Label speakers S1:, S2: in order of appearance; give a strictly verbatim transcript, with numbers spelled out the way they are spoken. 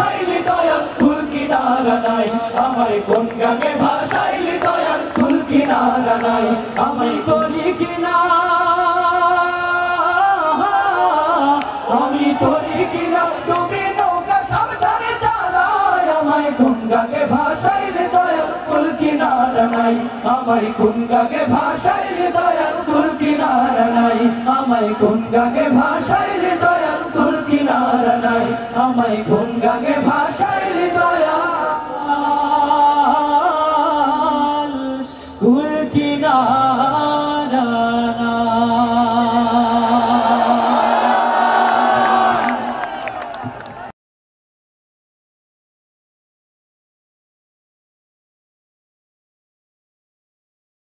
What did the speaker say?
S1: ভাষাইলি দয়াল কুল কিনারা নাই আমায় কোন গানে ভাষাইলি দয়াল কুল কিনারা নাই আমায় তোরি কিনা আমি তোরি কিনা ডুবি নৌকা সাবধানে চালাই আমায় কোন গানে ভাষাইলি দয়াল কুল কিনারা নাই আমায় কোন গানে ভাষাইলি দয়াল কুল কিনারা নাই আমায় কোন গানে ভাষাইলি দয়াল কুল কিনারা নাই আমায় কোন গানে